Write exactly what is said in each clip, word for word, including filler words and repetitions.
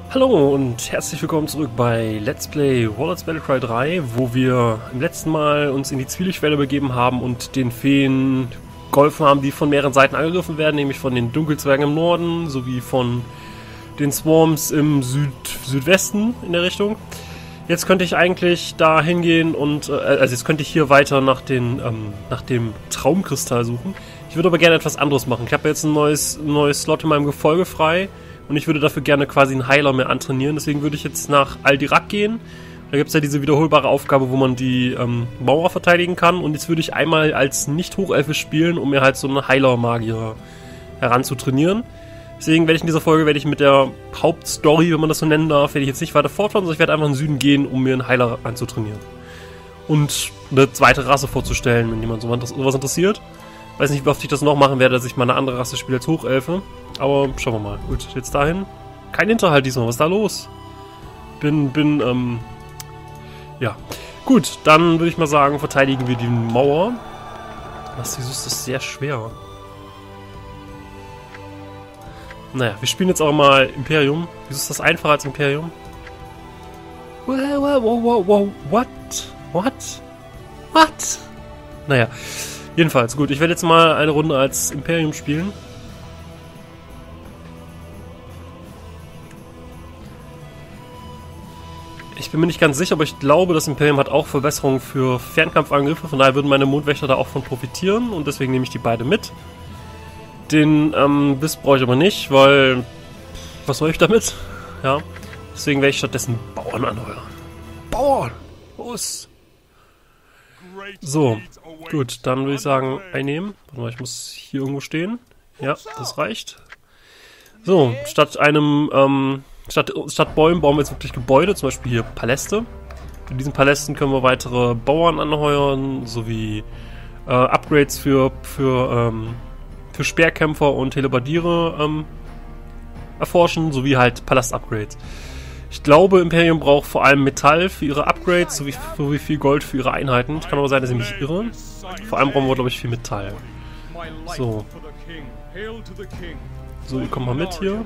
Hallo und herzlich willkommen zurück bei Let's Play Warlords Battlecry drei, wo wir im letzten Mal uns in die Zwielichtwelle begeben haben und den Feen geholfen haben, die von mehreren Seiten angegriffen werden, nämlich von den Dunkelzwergen im Norden sowie von den Swarms im Süd Südwesten in der Richtung. Jetzt könnte ich eigentlich da hingehen und, äh, also jetzt könnte ich hier weiter nach, den, ähm, nach dem Traumkristall suchen. Ich würde aber gerne etwas anderes machen. Ich habe jetzt ein neues, ein neues Slot in meinem Gefolge frei. Und ich würde dafür gerne quasi einen Heiler mehr antrainieren. Deswegen würde ich jetzt nach Aldirak gehen. Da gibt es ja diese wiederholbare Aufgabe, wo man die ähm, Mauer verteidigen kann. Und jetzt würde ich einmal als Nicht-Hochelfe spielen, um mir halt so einen Heiler-Magier heranzutrainieren. Deswegen werde ich in dieser Folge, werde ich mit der Hauptstory, wenn man das so nennen darf, werde ich jetzt nicht weiter fortfahren, sondern ich werde einfach in den Süden gehen, um mir einen Heiler anzutrainieren. Und eine zweite Rasse vorzustellen, wenn jemand sowas interessiert. Weiß nicht, wie oft ich das noch machen werde, dass ich mal eine andere Rasse spiele als Hochelfe. Aber schauen wir mal. Gut, jetzt dahin. Kein Hinterhalt diesmal. Was ist da los? Bin, bin, ähm... ja. Gut, dann würde ich mal sagen, verteidigen wir die Mauer. Was, wieso ist das sehr schwer? Naja, wir spielen jetzt auch mal Imperium. Wieso ist das einfacher als Imperium? Wow, wow, wow, wow, wow. What? What? What? Naja. Jedenfalls, gut, ich werde jetzt mal eine Runde als Imperium spielen. Ich bin mir nicht ganz sicher, aber ich glaube, das Imperium hat auch Verbesserungen für Fernkampfangriffe. Von daher würden meine Mondwächter da auch von profitieren und deswegen nehme ich die beide mit. Den ähm, Biss brauche ich aber nicht, weil... Was soll ich damit? Ja, deswegen werde ich stattdessen Bauern anheuern. Bauern! Los! So, gut, dann würde ich sagen, einnehmen. Warte mal, ich muss hier irgendwo stehen. Ja, das reicht. So, statt einem, ähm, statt, statt Bäumen bauen wir jetzt wirklich Gebäude, zum Beispiel hier Paläste. In diesen Palästen können wir weitere Bauern anheuern, sowie äh, Upgrades für, für, ähm, für Speerkämpfer und Hellebardiere ähm, erforschen, sowie halt Palast-Upgrades. Ich glaube, Imperium braucht vor allem Metall für ihre Upgrades, sowie, sowie viel Gold für ihre Einheiten. Kann aber sein, dass ich mich irre. Vor allem brauchen wir, glaube ich, viel Metall. So. So, ihr kommt mal mit hier.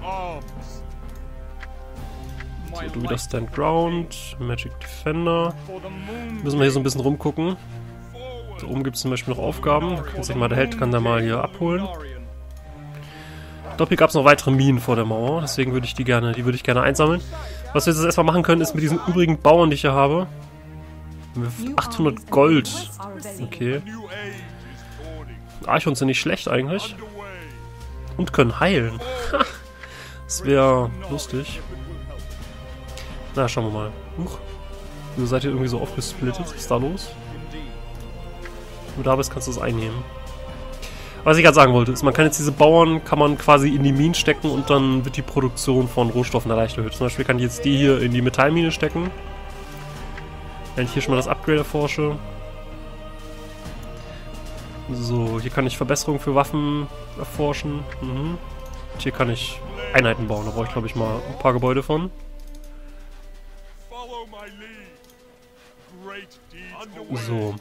So, du wieder Stand Ground, Magic Defender. Müssen wir hier so ein bisschen rumgucken. Da oben gibt es zum Beispiel noch Aufgaben. Da kann sich mal der Held kann da mal hier abholen. Ich glaube, hier gab es noch weitere Minen vor der Mauer, deswegen würde ich die gerne, die würde ich gerne einsammeln. Was wir jetzt erstmal machen können, ist mit diesen übrigen Bauern, die ich hier habe. achthundert Gold. Okay. Archons sind nicht schlecht eigentlich. Und können heilen. Das wäre lustig. Na, schauen wir mal. Huch. Wieso seid ihr irgendwie so aufgesplittet? Was ist da los? Wenn du da bist, kannst du es einnehmen. Was ich gerade sagen wollte, ist, man kann jetzt diese Bauern, kann man quasi in die Minen stecken und dann wird die Produktion von Rohstoffen leicht erhöht. Zum Beispiel kann ich jetzt die hier in die Metallmine stecken. Wenn ich hier schon mal das Upgrade erforsche. So, hier kann ich Verbesserungen für Waffen erforschen. Mhm. Und hier kann ich Einheiten bauen, da brauche ich glaube ich mal ein paar Gebäude von. So.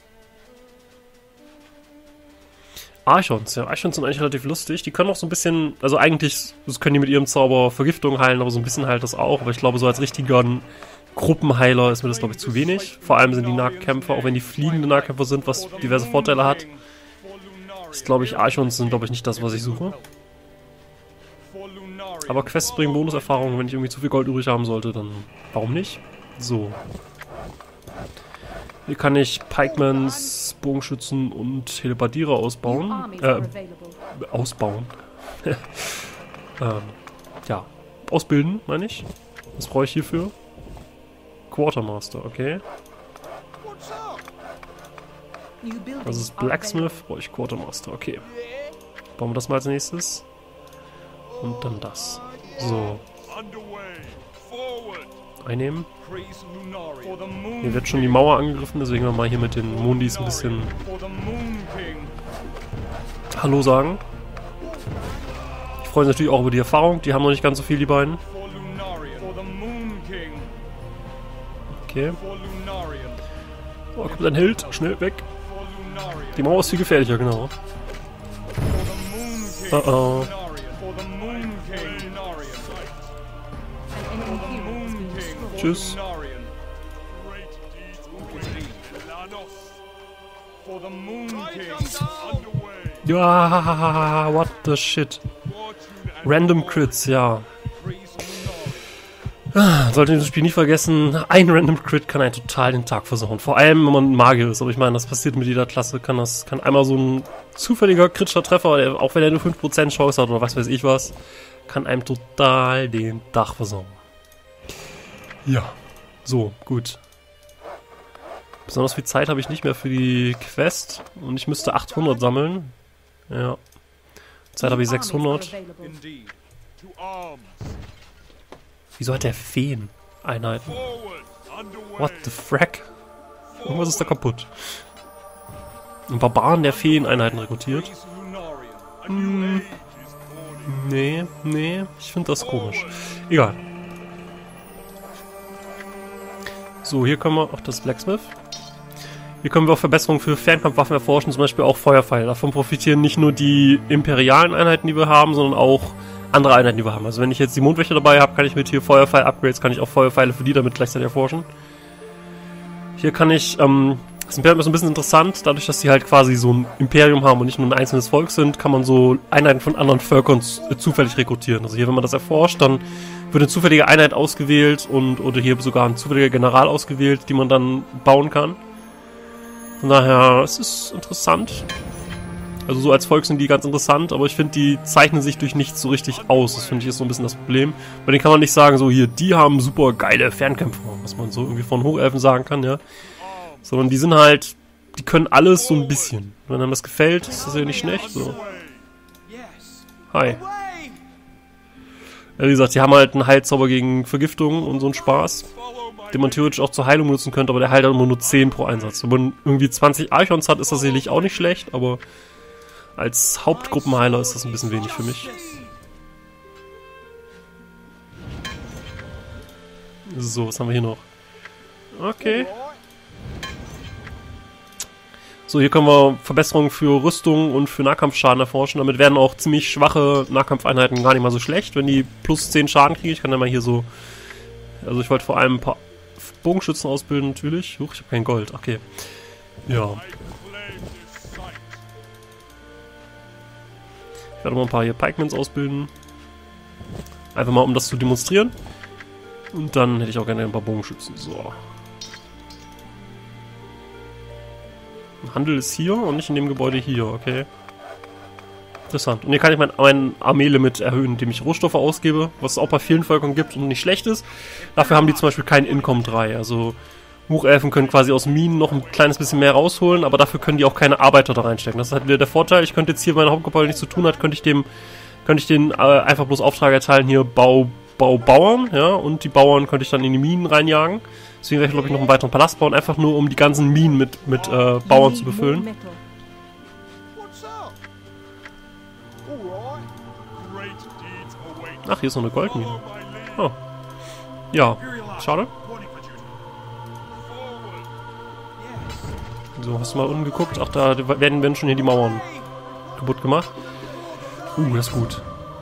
Archons, ja, Archons sind eigentlich relativ lustig. Die können auch so ein bisschen, also eigentlich das können die mit ihrem Zauber Vergiftung heilen, aber so ein bisschen halt das auch. Aber ich glaube, so als richtiger Gruppenheiler ist mir das, glaube ich, zu wenig. Vor allem sind die Nahkämpfer, auch wenn die fliegende Nahkämpfer sind, was diverse Vorteile hat, ist, glaube ich, Archons sind, glaube ich, nicht das, was ich suche. Aber Quests bringen Bonuserfahrungen, wenn ich irgendwie zu viel Gold übrig haben sollte, dann warum nicht? So. Hier kann ich Pikemans, Bogenschützen und Hellebardiere ausbauen. Äh, ausbauen. ähm, ja, ausbilden, meine ich. Was brauche ich hierfür? Quartermaster, okay. Das ist Blacksmith, brauche ich Quartermaster, okay. Bauen wir das mal als nächstes. Und dann das. So. Einnehmen. Hier wird schon die Mauer angegriffen, deswegen wir mal hier mit den Mondis ein bisschen Hallo sagen. Ich freue mich natürlich auch über die Erfahrung, die haben noch nicht ganz so viel, die beiden. Okay. Oh, kommt ein Held, schnell weg. Die Mauer ist viel gefährlicher, genau. Oh oh. Tschüss. Ja, what the shit. Random Crits, ja. Sollte in diesem Spiel nicht vergessen, ein Random Crit kann einen total den Tag versauen. Vor allem, wenn man Magier ist. Aber ich meine, das passiert mit jeder Klasse. Kann das kann einmal so ein zufälliger kritischer Treffer, der, auch wenn er nur fünf Prozent Chance hat oder was weiß ich was, kann einem total den Tag versauen. Ja. So, gut. Besonders viel Zeit habe ich nicht mehr für die Quest. Und ich müsste achthundert sammeln. Ja. Zeit habe ich sechshundert. Wieso hat der Feen-Einheiten? What the frack? Irgendwas ist da kaputt. Ein Barbaren, der Feen-Einheiten rekrutiert? Hm. Nee, nee. Ich finde das komisch. Egal. So, hier können wir... Ach, das ist Blacksmith. Hier können wir auch Verbesserungen für Fernkampfwaffen erforschen, zum Beispiel auch Feuerpfeile. Davon profitieren nicht nur die imperialen Einheiten, die wir haben, sondern auch andere Einheiten, die wir haben. Also wenn ich jetzt die Mondwächter dabei habe, kann ich mit hier Feuerpfeil-Upgrades, kann ich auch Feuerpfeile für die damit gleichzeitig erforschen. Hier kann ich, ähm, das Imperium ist ein bisschen interessant, dadurch, dass sie halt quasi so ein Imperium haben und nicht nur ein einzelnes Volk sind, kann man so Einheiten von anderen Völkern zufällig rekrutieren. Also hier, wenn man das erforscht, dann wird eine zufällige Einheit ausgewählt und oder hier sogar ein zufälliger General ausgewählt, die man dann bauen kann. Von daher, es ist interessant. Also so als Volk sind die ganz interessant, aber ich finde, die zeichnen sich durch nichts so richtig aus. Das finde ich ist so ein bisschen das Problem. Bei denen kann man nicht sagen, so hier, die haben super geile Fernkämpfer, was man so irgendwie von Hochelfen sagen kann, ja. Sondern die sind halt, die können alles so ein bisschen. Wenn einem das gefällt, ist das ja nicht schlecht, so. Hi. Ja, wie gesagt, die haben halt einen Heilzauber gegen Vergiftung und so einen Spaß, den man theoretisch auch zur Heilung nutzen könnte, aber der heilt halt immer nur zehn pro Einsatz. Wenn man irgendwie zwanzig Archons hat, ist das sicherlich auch nicht schlecht, aber als Hauptgruppenheiler ist das ein bisschen wenig für mich. So, was haben wir hier noch? Okay. So, hier können wir Verbesserungen für Rüstung und für Nahkampfschaden erforschen. Damit werden auch ziemlich schwache Nahkampfeinheiten gar nicht mal so schlecht, wenn die plus zehn Schaden kriegen. Ich kann dann mal hier so... Also ich wollte vor allem ein paar Bogenschützen ausbilden, natürlich. Huch, ich habe kein Gold. Okay. Ja. Ich werde mal ein paar hier Pikemans ausbilden. Einfach mal, um das zu demonstrieren. Und dann hätte ich auch gerne ein paar Bogenschützen. So. Handel ist hier und nicht in dem Gebäude hier, okay. Interessant. Und hier kann ich mein, mein Armeelimit erhöhen, indem ich Rohstoffe ausgebe, was es auch bei vielen Völkern gibt und nicht schlecht ist. Dafür haben die zum Beispiel kein Income drei. Also Hochelfen können quasi aus Minen noch ein kleines bisschen mehr rausholen, aber dafür können die auch keine Arbeiter da reinstecken. Das ist halt wieder der Vorteil. Ich könnte jetzt hier, wenn mein Hauptgebäude nichts zu tun hat, könnte ich dem, könnte ich den äh, einfach bloß Auftrag erteilen, hier Bau, Bau, Bauern, ja, und die Bauern könnte ich dann in die Minen reinjagen. Deswegen werde ich, glaube ich, noch einen weiteren Palast bauen, einfach nur um die ganzen Minen mit, mit äh, Bauern zu befüllen. Ach, hier ist noch eine Goldmine. Oh. Ja, schade. So, hast du mal unten geguckt? Ach, da werden, werden schon hier die Mauern kaputt gemacht. Uh, das ist gut.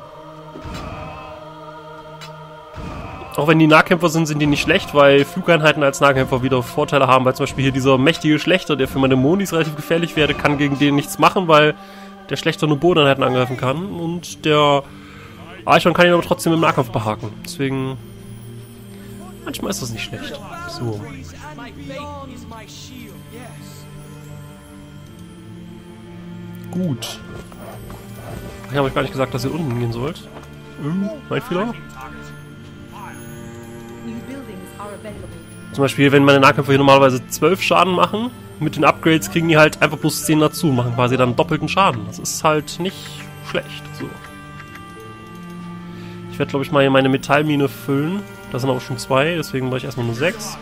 Auch wenn die Nahkämpfer sind, sind die nicht schlecht, weil Flugeinheiten als Nahkämpfer wieder Vorteile haben, weil zum Beispiel hier dieser mächtige Schlechter, der für meine Monis relativ gefährlich wäre, kann gegen den nichts machen, weil der Schlechter nur Bodeneinheiten angreifen kann und der Archon kann ihn aber trotzdem im Nahkampf behaken. Deswegen, manchmal ist das nicht schlecht. So. Gut. Ich habe euch gar nicht gesagt, dass ihr unten hingehen sollt. Hm, mein Fehler. Zum Beispiel, wenn meine Nahkämpfer hier normalerweise zwölf Schaden machen, mit den Upgrades kriegen die halt einfach bloß zehn dazu, machen quasi dann doppelten Schaden. Das ist halt nicht schlecht. So. Ich werde, glaube ich, mal hier meine Metallmine füllen. Da sind aber schon zwei, deswegen mache ich erstmal nur sechs.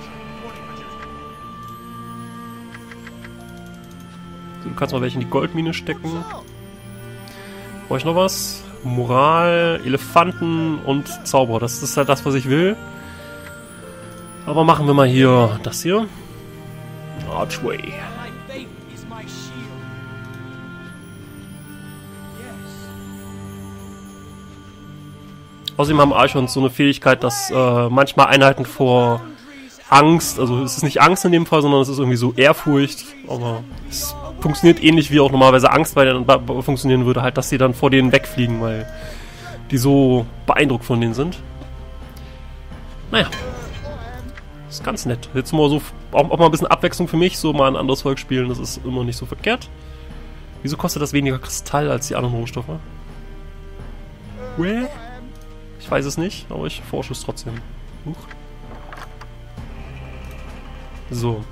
So, du kannst mal welche in die Goldmine stecken. Brauche ich noch was? Moral, Elefanten und Zauberer. Das ist halt das, was ich will. Aber machen wir mal hier das hier. Archway. Außerdem haben Archons so eine Fähigkeit, dass äh, manchmal Einheiten vor Angst, also es ist nicht Angst in dem Fall, sondern es ist irgendwie so Ehrfurcht, aber es funktioniert ähnlich wie auch normalerweise Angst bei denen funktionieren würde, halt, dass sie dann vor denen wegfliegen, weil die so beeindruckt von denen sind. Naja. Ist ganz nett. Jetzt mal so, auch, auch mal ein bisschen Abwechslung für mich, so mal ein anderes Volk spielen, das ist immer nicht so verkehrt. Wieso kostet das weniger Kristall als die anderen Rohstoffe? Well? Ich weiß es nicht, aber ich forsche es trotzdem. Huch. So.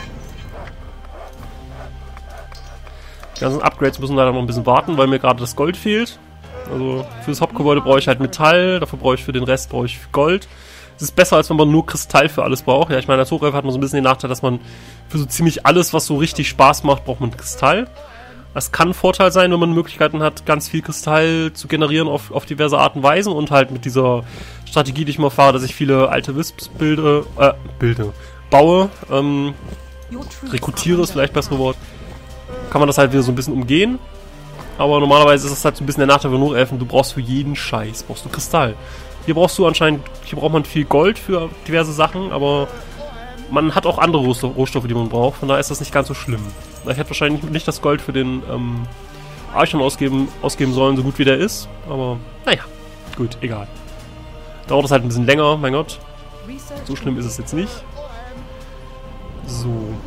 Die ganzen Upgrades müssen leider noch ein bisschen warten, weil mir gerade das Gold fehlt. Also für das Hauptgebäude brauche ich halt Metall, dafür brauche ich für den Rest brauche ich Gold. Es ist besser, als wenn man nur Kristall für alles braucht. Ja, ich meine, als Hochelf hat man so ein bisschen den Nachteil, dass man für so ziemlich alles, was so richtig Spaß macht, braucht man Kristall. Das kann ein Vorteil sein, wenn man Möglichkeiten hat, ganz viel Kristall zu generieren auf, auf diverse Arten und Weisen und halt mit dieser Strategie, die ich mal fahre, dass ich viele alte Wisps bilde, äh, bilde, baue, ähm, rekrutiere ist vielleicht das bessere Wort, kann man das halt wieder so ein bisschen umgehen. Aber normalerweise ist es halt so ein bisschen der Nachteil von Hochelfen, du brauchst für jeden Scheiß, brauchst du Kristall. Hier brauchst du anscheinend, hier braucht man viel Gold für diverse Sachen, aber man hat auch andere Rohstoffe, die man braucht, von daher ist das nicht ganz so schlimm. Ich hätte wahrscheinlich nicht das Gold für den ähm, Archon ausgeben, ausgeben sollen, so gut wie der ist, aber naja, gut, egal. Dauert das halt ein bisschen länger, mein Gott. So schlimm ist es jetzt nicht. So.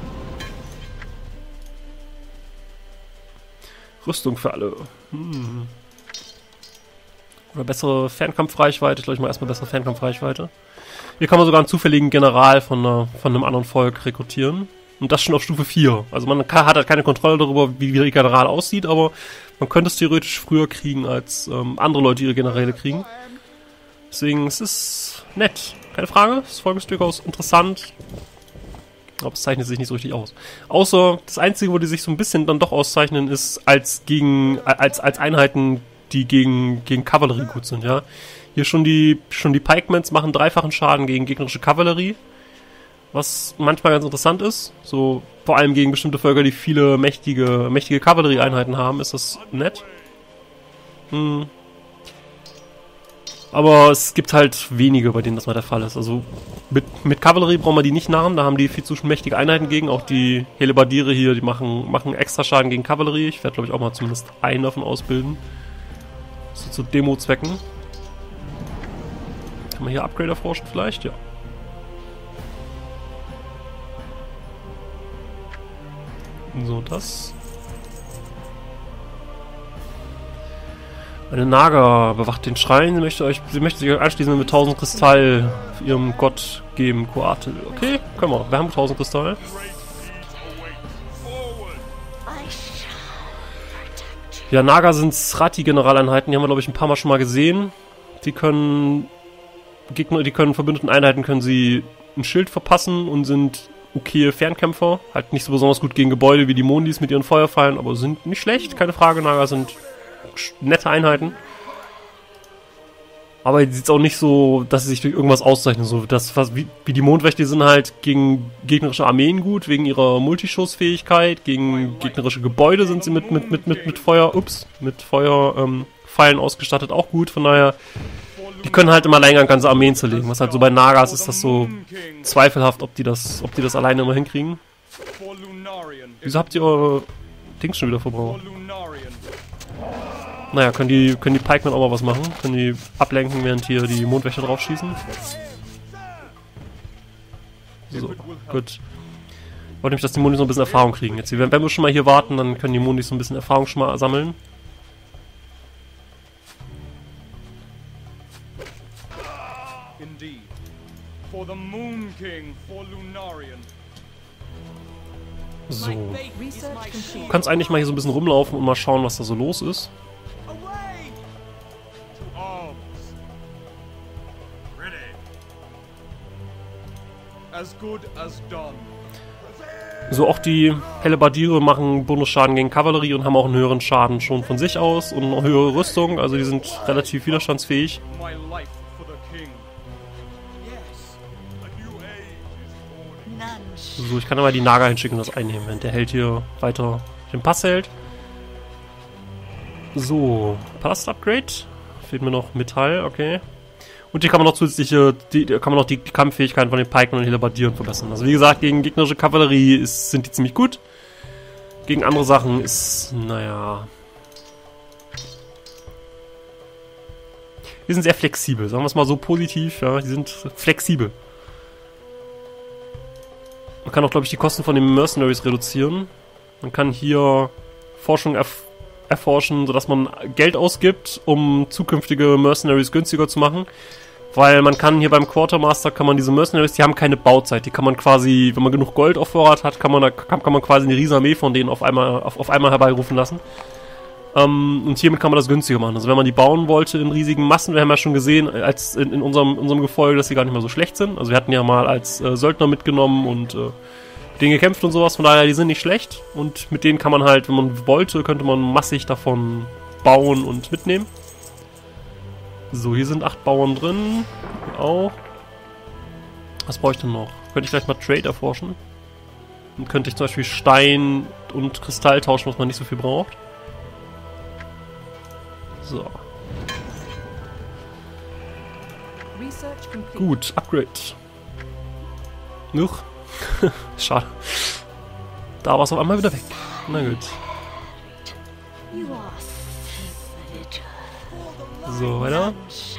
Rüstung für alle. Hm. Oder bessere Fernkampfreichweite. Ich glaube, ich mache erstmal bessere Fernkampfreichweite. Hier kann man sogar einen zufälligen General von, einer, von einem anderen Volk rekrutieren. Und das schon auf Stufe vier. Also man kann, hat halt keine Kontrolle darüber, wie, wie der General aussieht, aber man könnte es theoretisch früher kriegen, als ähm, andere Leute ihre Generäle kriegen. Deswegen, es ist nett. Keine Frage. Das Volk ist durchaus interessant. Aber es zeichnet sich nicht so richtig aus. Außer, das Einzige, wo die sich so ein bisschen dann doch auszeichnen, ist als gegen, als, als Einheiten, die gegen, gegen Kavallerie gut sind, ja. Hier schon die, schon die Pikemans machen dreifachen Schaden gegen gegnerische Kavallerie. Was manchmal ganz interessant ist. So, vor allem gegen bestimmte Völker, die viele mächtige, mächtige Kavallerieeinheiten haben, ist das nett. Hm. Aber es gibt halt wenige, bei denen das mal der Fall ist. Also mit, mit Kavallerie brauchen wir die nicht nahen, da haben die viel zu mächtige Einheiten gegen. Auch die Hellebardiere hier, die machen, machen extra Schaden gegen Kavallerie. Ich werde, glaube ich, auch mal zumindest einen davon ausbilden. So zu Demo-Zwecken. Kann man hier Upgrade erforschen vielleicht? Ja. So, das. Eine Naga bewacht den Schrein. Sie möchte, euch, sie möchte sich euch anschließen mit tausend Kristall ihrem Gott geben, Coatl. Okay, können wir. Wir haben tausend Kristall. Ja, Naga sind Srati-Generaleinheiten. Die haben wir, glaube ich, ein paar Mal schon mal gesehen. Die können Gegner, die können verbündeten Einheiten, können sie ein Schild verpassen und sind okay Fernkämpfer. Halt nicht so besonders gut gegen Gebäude wie die Mondis mit ihren Feuerpfeilen, aber sind nicht schlecht, keine Frage. Naga sind nette Einheiten. Aber jetzt sieht es auch nicht so, dass sie sich durch irgendwas auszeichnen. So, das, was, wie, wie die Mondwächter sind halt gegen gegnerische Armeen gut, wegen ihrer Multischussfähigkeit. Gegen gegnerische Gebäude sind sie mit, mit, mit, mit, mit Feuer, ups, mit Feuerpfeilen ähm, ausgestattet auch gut. Von daher, die können halt immer länger ganze Armeen zerlegen. Was halt so bei Nagas ist das so zweifelhaft, ob die das, ob die das alleine immer hinkriegen. Wieso habt ihr eure Dings schon wieder verbraucht? Naja, können die, können die Pikemen auch mal was machen? Können die ablenken, während hier die Mondwächter drauf schießen? So, gut. Ich wollte nämlich, dass die Mondis so ein bisschen Erfahrung kriegen. Jetzt, wenn wir schon mal hier warten, dann können die Mondis so ein bisschen Erfahrung schon mal sammeln. So. Du kannst eigentlich mal hier so ein bisschen rumlaufen und mal schauen, was da so los ist. So, auch die Hellebardiere machen Bonusschaden gegen Kavallerie und haben auch einen höheren Schaden schon von sich aus und eine höhere Rüstung, also die sind relativ widerstandsfähig. So, ich kann aber die Naga hinschicken und das einnehmen, während der Held hier weiter den Pass hält. So, Palast-Upgrade. Fehlt mir noch Metall, okay. Und hier kann man noch zusätzliche, die, kann man noch die, die Kampffähigkeiten von den Pikemen und Helebardieren verbessern. Also wie gesagt, gegen gegnerische Kavallerie ist, sind die ziemlich gut. Gegen andere Sachen ist, naja... Die sind sehr flexibel, sagen wir es mal so positiv, ja, die sind flexibel. Man kann auch, glaube ich, die Kosten von den Mercenaries reduzieren. Man kann hier Forschung erf erforschen, sodass man Geld ausgibt, um zukünftige Mercenaries günstiger zu machen. Weil man kann hier beim Quartermaster, kann man diese Mercenaries, die haben keine Bauzeit. Die kann man quasi, wenn man genug Gold auf Vorrat hat, kann man, kann, kann man quasi eine riesige Armee von denen auf einmal, auf, auf einmal herbeirufen lassen. Um, und hiermit kann man das günstiger machen. Also wenn man die bauen wollte in riesigen Massen, wir haben ja schon gesehen, als in, in unserem, unserem Gefolge, dass sie gar nicht mehr so schlecht sind. Also wir hatten ja mal als äh, Söldner mitgenommen und äh, denen gekämpft und sowas, von daher, die sind nicht schlecht. Und mit denen kann man halt, wenn man wollte, könnte man massig davon bauen und mitnehmen. So, hier sind acht Bauern drin. Auch. Was brauche ich denn noch? Könnte ich gleich mal Trade erforschen. Dann könnte ich zum Beispiel Stein und Kristall tauschen, was man nicht so viel braucht. So. Gut, Upgrade. Nuch. Schade. Da war es auf einmal wieder weg. Na gut. So, weiter.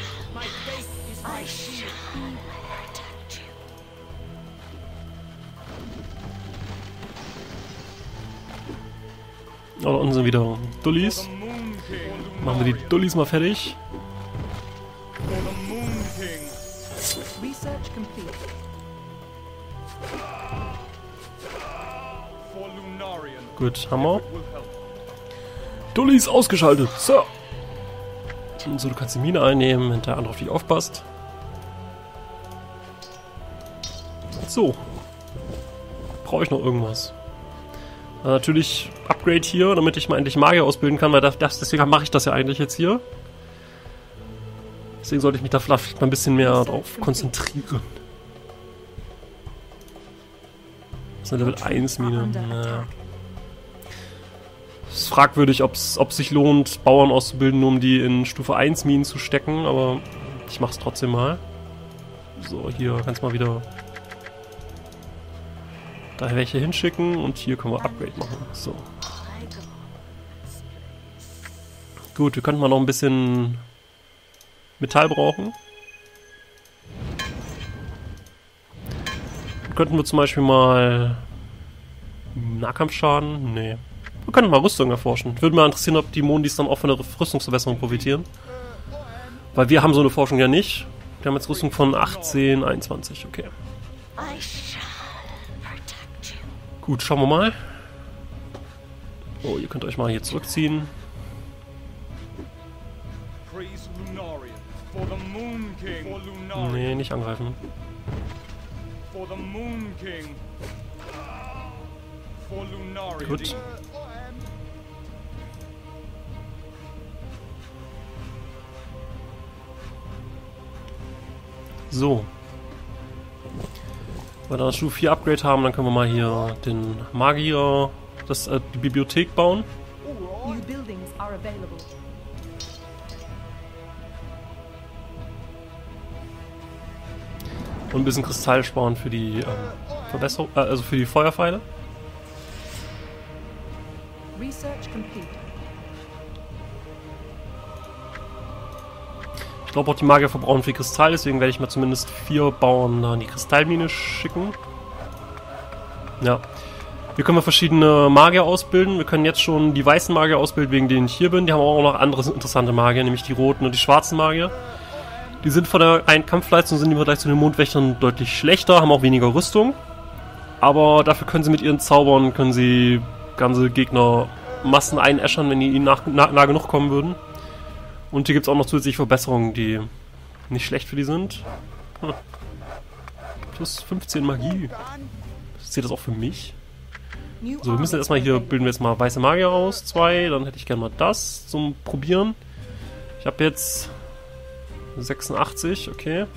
Oh, da unten sind wieder Dullis. Machen wir die Dullis mal fertig. Gut, Hammer. Dullis ausgeschaltet. So. So, du kannst die Mine einnehmen, wenn der andere auf dich aufpasst. So. Brauche ich noch irgendwas? Äh, natürlich Upgrade hier, damit ich mal endlich Magier ausbilden kann, weil das, deswegen mache ich das ja eigentlich jetzt hier. Deswegen sollte ich mich da vielleicht mal ein bisschen mehr drauf konzentrieren. Das ist eine Level eins Mine. Naja. Es ist fragwürdig, ob es sich lohnt, Bauern auszubilden, nur um die in Stufe eins Minen zu stecken, aber ich mache es trotzdem mal. So, hier kannst du mal wieder da welche hinschicken und hier können wir Upgrade machen. So. Gut, wir könnten mal noch ein bisschen Metall brauchen. Dann könnten wir zum Beispiel mal Nahkampfschaden? Nee. Wir könnten mal Rüstung erforschen. Würde mich interessieren, ob die Mondis dann auch von der Rüstungsverbesserung profitieren. Weil wir haben so eine Forschung ja nicht. Wir haben jetzt Rüstung von achtzehn, einundzwanzig, okay. Gut, schauen wir mal. Oh, ihr könnt euch mal hier zurückziehen. Nee, nicht angreifen. Gut. So. Wenn wir dann Stufe vier Upgrade haben, dann können wir mal hier den Magier, das, äh, die Bibliothek bauen. Und ein bisschen Kristall sparen für die ähm, Verbesserung, äh, also für die Feuerpfeile. Ich glaube auch die Magier verbrauchen viel Kristall, deswegen werde ich mal zumindest vier Bauern in die Kristallmine schicken. Ja. Hier können wir verschiedene Magier ausbilden. Wir können jetzt schon die weißen Magier ausbilden, wegen denen ich hier bin. Die haben auch noch andere interessante Magier, nämlich die roten und die schwarzen Magier. Die sind von der einen Kampfleistung sind im Vergleich zu den Mondwächtern deutlich schlechter, haben auch weniger Rüstung. Aber dafür können sie mit ihren Zaubern, können sie ganze Gegnermassen einäschern, wenn die ihnen nah, nah, nah genug kommen würden. Und hier gibt es auch noch zusätzliche Verbesserungen, die nicht schlecht für die sind. Hm. Plus fünfzehn Magie. Zählt das auch für mich? So, wir müssen jetzt erstmal hier, bilden wir jetzt mal weiße Magier aus, zwei. Dann hätte ich gerne mal das zum Probieren. Ich habe jetzt sechsundachtzig, okay.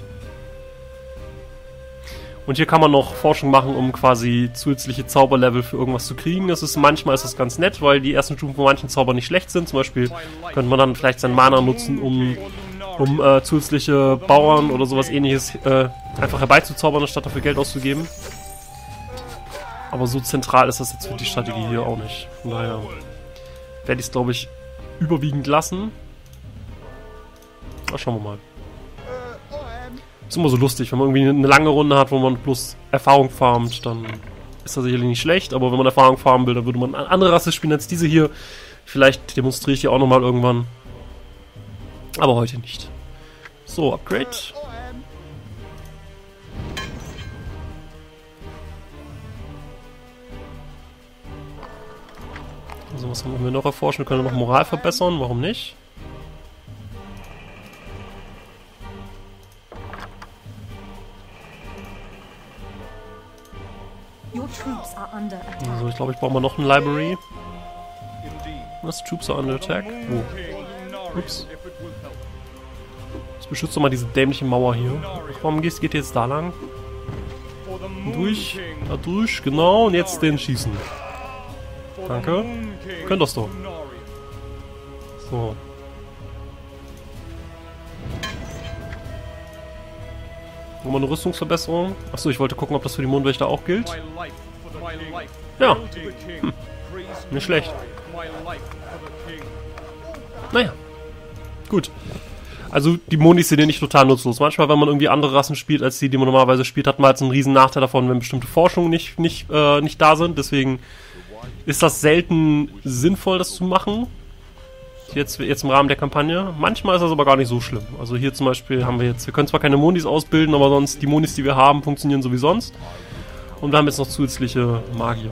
Und hier kann man noch Forschung machen, um quasi zusätzliche Zauberlevel für irgendwas zu kriegen. Das ist, manchmal ist das ganz nett, weil die ersten Stufen von manchen Zaubern nicht schlecht sind. Zum Beispiel könnte man dann vielleicht seinen Mana nutzen, um um äh, zusätzliche Bauern oder sowas ähnliches äh, einfach herbeizuzaubern, anstatt dafür Geld auszugeben. Aber so zentral ist das jetzt für die Strategie hier auch nicht. Von daher werde ich es, glaube ich, überwiegend lassen. Na, schauen wir mal. Ist immer so lustig, wenn man irgendwie eine lange Runde hat, wo man bloß Erfahrung farmt, dann ist das sicherlich nicht schlecht, aber wenn man Erfahrung farmen will, dann würde man eine andere Rasse spielen als diese hier. Vielleicht demonstriere ich die auch nochmal irgendwann. Aber heute nicht. So, Upgrade. Also was haben wir noch erforschen? Wir können noch Moral verbessern, warum nicht? Also ich glaube, ich brauche mal noch eine Library. Was? Troops are under attack? Oh. Ups. Jetzt beschützt doch mal diese dämliche Mauer hier. Ach, warum geht, geht ihr jetzt da lang? Durch. Da durch, genau. Und jetzt den schießen. Danke. Könnt das doch. So. Nochmal eine Rüstungsverbesserung. Achso, ich wollte gucken, ob das für die Mondwächter auch gilt. Ja. Hm. Nicht schlecht. Naja. Gut. Also die Mondis sind ja nicht total nutzlos. Manchmal, wenn man irgendwie andere Rassen spielt, als die, die man normalerweise spielt, hat man halt so einen riesen Nachteil davon, wenn bestimmte Forschungen nicht, nicht, äh, nicht da sind. Deswegen ist das selten sinnvoll, das zu machen. Jetzt, jetzt im Rahmen der Kampagne. Manchmal ist das aber gar nicht so schlimm. Also hier zum Beispiel haben wir jetzt, wir können zwar keine Mondis ausbilden, aber sonst die Mondis, die wir haben, funktionieren so wie sonst. Und wir haben jetzt noch zusätzliche Magier.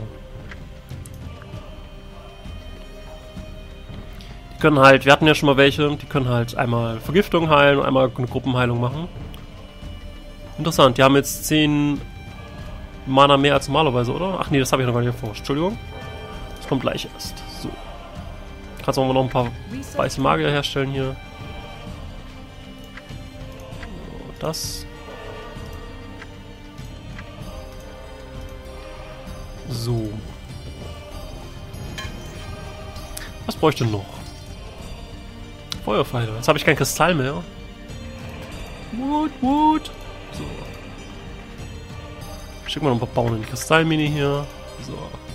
Die können halt, wir hatten ja schon mal welche, die können halt einmal Vergiftung heilen und einmal eine Gruppenheilung machen. Interessant, die haben jetzt zehn Mana mehr als normalerweise, oder? Ach nee, das habe ich noch gar nicht erforscht. Entschuldigung. Das kommt gleich erst. So. Kannst du auch noch ein paar weiße Magier herstellen hier. So, das. So. Was bräuchte ich denn noch? Feuerpfeile. Jetzt habe ich kein Kristall mehr. Gut, gut. So. Schicken wir noch ein paar Bauern in die Kristallmine hier. So.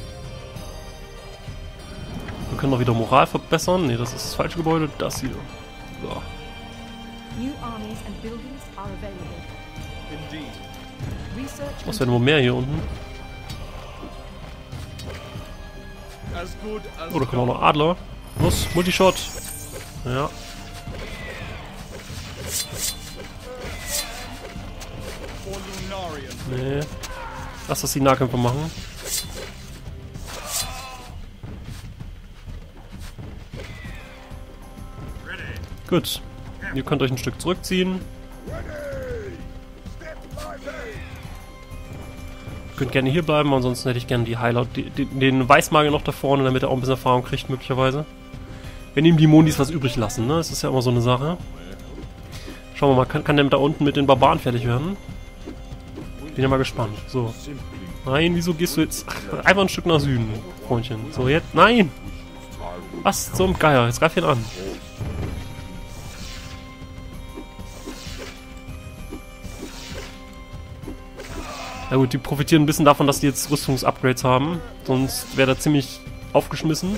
Wir können noch wieder Moral verbessern. Ne, das ist das falsche Gebäude. Das hier. So. Was werden wohl mehr hier unten? Oh, da kommen auch noch Adler. Los, Multishot. Ja. Nee. Lass das die Nahkämpfer machen. Gut. Ihr könnt euch ein Stück zurückziehen. Ihr könnt gerne hier bleiben, ansonsten hätte ich gerne die Heiler, die, die, den Weißmagier noch da vorne, damit er auch ein bisschen Erfahrung kriegt, möglicherweise. Wenn ihm die Mondis was übrig lassen, ne? Das ist ja immer so eine Sache. Schauen wir mal, kann, kann der da unten mit den Barbaren fertig werden? Bin ja mal gespannt. So. Nein, wieso gehst du jetzt Ach, einfach ein Stück nach Süden, Freundchen? So, jetzt. Nein! Was zum Geier? Jetzt greif ihn an. Na gut, die profitieren ein bisschen davon, dass die jetzt Rüstungsupgrades haben. Sonst wäre da ziemlich aufgeschmissen.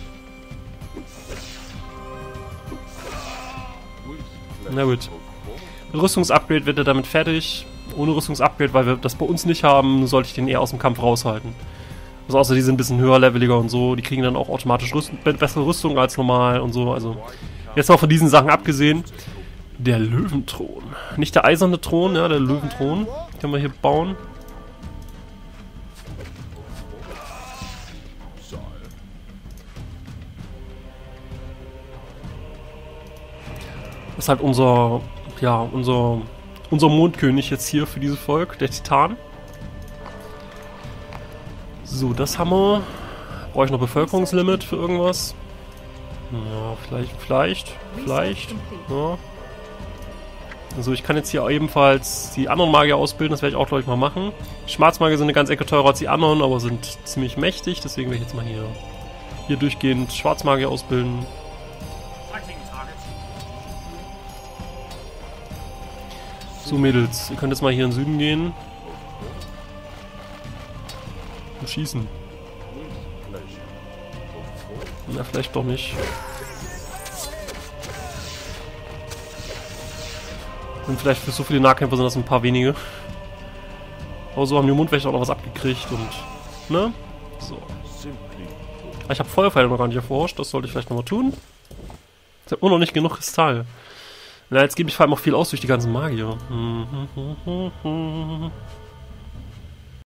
Na gut. Mit Rüstungsupgrade wird er damit fertig. Ohne Rüstungsupgrade, weil wir das bei uns nicht haben, sollte ich den eher aus dem Kampf raushalten. Also außer die sind ein bisschen höher leveliger und so. Die kriegen dann auch automatisch Rüst bessere Rüstung als normal und so. Also jetzt mal von diesen Sachen abgesehen. Der Löwenthron. Nicht der eiserne Thron, ja, der Löwenthron. Den können wir hier bauen. Das ist halt unser, ja, unser, unser Mondkönig jetzt hier für dieses Volk, der Titan. So, das haben wir. Brauche ich noch Bevölkerungslimit für irgendwas? Ja, vielleicht, vielleicht, vielleicht. Ja. Also ich kann jetzt hier ebenfalls die anderen Magier ausbilden, das werde ich auch, glaube ich, mal machen. Die Schwarzmagier sind eine ganze Ecke teurer als die anderen, aber sind ziemlich mächtig, deswegen werde ich jetzt mal hier, hier durchgehend Schwarzmagier ausbilden. So, Mädels, ihr könnt jetzt mal hier in den Süden gehen. Und schießen. Na, vielleicht doch nicht. Sind vielleicht für so viele Nahkämpfer sind das ein paar wenige. Aber so haben die Mundwächter auch noch was abgekriegt und... Ne? So. Ich habe Feuerpfeile noch gar nicht erforscht, das sollte ich vielleicht nochmal tun. Ich habe immer noch nicht genug Kristall. Na, jetzt gebe ich vor allem auch viel aus durch die ganzen Magier.